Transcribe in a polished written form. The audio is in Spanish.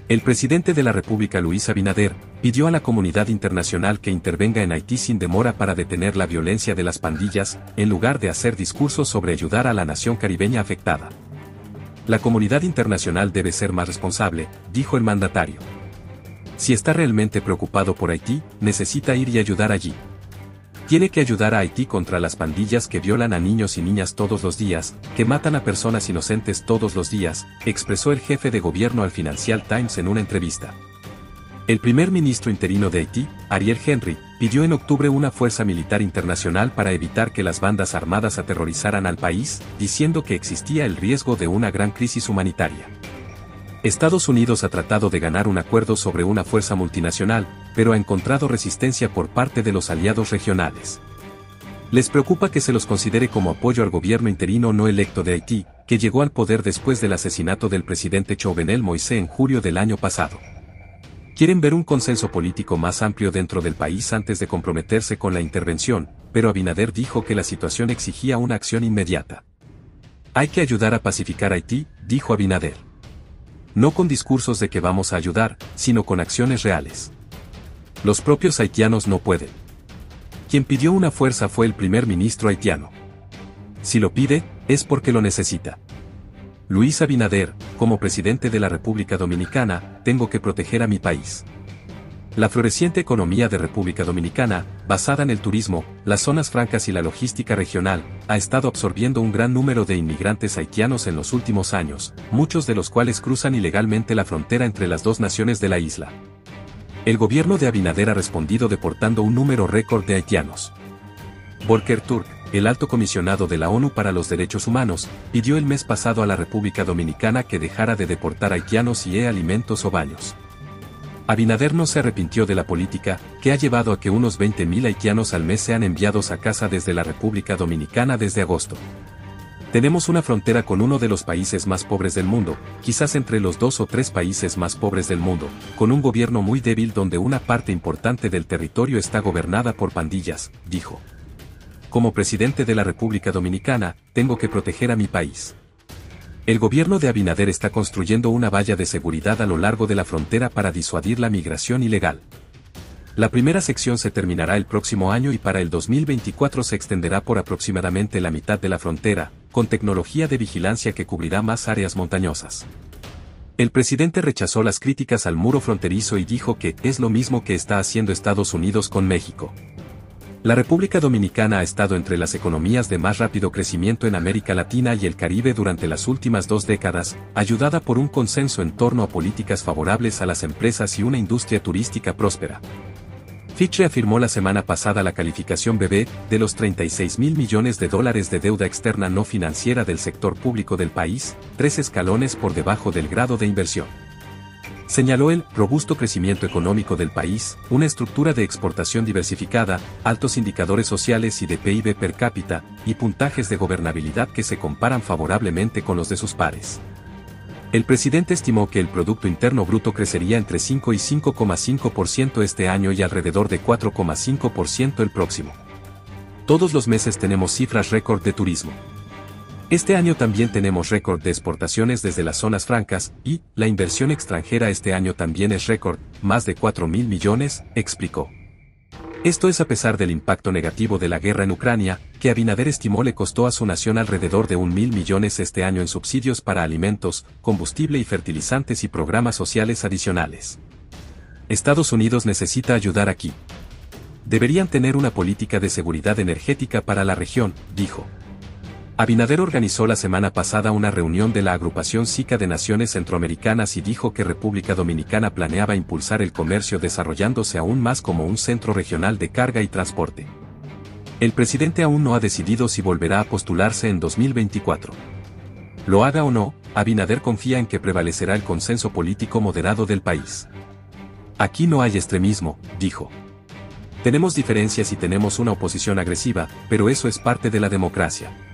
El presidente de la República, Luis Abinader, pidió a la comunidad internacional que intervenga en Haití sin demora para detener la violencia de las pandillas, en lugar de hacer discursos sobre ayudar a la nación caribeña afectada. La comunidad internacional debe ser más responsable, dijo el mandatario. Si está realmente preocupado por Haití, necesita ir y ayudar allí. Tiene que ayudar a Haití contra las pandillas que violan a niños y niñas todos los días, que matan a personas inocentes todos los días, expresó el jefe de gobierno al Financial Times en una entrevista. El primer ministro interino de Haití, Ariel Henry, pidió en octubre una fuerza militar internacional para evitar que las bandas armadas aterrorizaran al país, diciendo que existía el riesgo de una gran crisis humanitaria. Estados Unidos ha tratado de ganar un acuerdo sobre una fuerza multinacional, pero ha encontrado resistencia por parte de los aliados regionales. Les preocupa que se los considere como apoyo al gobierno interino no electo de Haití, que llegó al poder después del asesinato del presidente Jovenel Moïse en julio del año pasado. Quieren ver un consenso político más amplio dentro del país antes de comprometerse con la intervención, pero Abinader dijo que la situación exigía una acción inmediata. Hay que ayudar a pacificar Haití, dijo Abinader. No con discursos de que vamos a ayudar, sino con acciones reales. Los propios haitianos no pueden. Quien pidió una fuerza fue el primer ministro haitiano. Si lo pide, es porque lo necesita. Luis Abinader, como presidente de la República Dominicana, tengo que proteger a mi país. La floreciente economía de República Dominicana, basada en el turismo, las zonas francas y la logística regional, ha estado absorbiendo un gran número de inmigrantes haitianos en los últimos años, muchos de los cuales cruzan ilegalmente la frontera entre las dos naciones de la isla. El gobierno de Abinader ha respondido deportando un número récord de haitianos. Volker Turk, el alto comisionado de la ONU para los Derechos Humanos, pidió el mes pasado a la República Dominicana que dejara de deportar haitianos y alimentos o baños. Abinader no se arrepintió de la política, que ha llevado a que unos 20.000 haitianos al mes sean enviados a casa desde la República Dominicana desde agosto. Tenemos una frontera con uno de los países más pobres del mundo, quizás entre los 2 o 3 países más pobres del mundo, con un gobierno muy débil donde una parte importante del territorio está gobernada por pandillas, dijo. Como presidente de la República Dominicana, tengo que proteger a mi país. El gobierno de Abinader está construyendo una valla de seguridad a lo largo de la frontera para disuadir la migración ilegal. La primera sección se terminará el próximo año y para el 2024 se extenderá por aproximadamente la mitad de la frontera, con tecnología de vigilancia que cubrirá más áreas montañosas. El presidente rechazó las críticas al muro fronterizo y dijo que es lo mismo que está haciendo Estados Unidos con México. La República Dominicana ha estado entre las economías de más rápido crecimiento en América Latina y el Caribe durante las últimas 2 décadas, ayudada por un consenso en torno a políticas favorables a las empresas y una industria turística próspera. Fitch afirmó la semana pasada la calificación BB de los $36.000 millones de deuda externa no financiera del sector público del país, 3 escalones por debajo del grado de inversión. Señaló el robusto crecimiento económico del país, una estructura de exportación diversificada, altos indicadores sociales y de PIB per cápita, y puntajes de gobernabilidad que se comparan favorablemente con los de sus pares. El presidente estimó que el Producto Interno Bruto crecería entre 5 y 5,5% este año y alrededor de 4,5% el próximo. Todos los meses tenemos cifras récord de turismo. Este año también tenemos récord de exportaciones desde las zonas francas, y la inversión extranjera este año también es récord, más de 4.000 millones, explicó. Esto es a pesar del impacto negativo de la guerra en Ucrania, que Abinader estimó le costó a su nación alrededor de 1.000 millones este año en subsidios para alimentos, combustible y fertilizantes y programas sociales adicionales. Estados Unidos necesita ayudar aquí. Deberían tener una política de seguridad energética para la región, dijo. Abinader organizó la semana pasada una reunión de la Agrupación SICA de Naciones Centroamericanas y dijo que República Dominicana planeaba impulsar el comercio desarrollándose aún más como un centro regional de carga y transporte. El presidente aún no ha decidido si volverá a postularse en 2024. Lo haga o no, Abinader confía en que prevalecerá el consenso político moderado del país. Aquí no hay extremismo, dijo. Tenemos diferencias y tenemos una oposición agresiva, pero eso es parte de la democracia.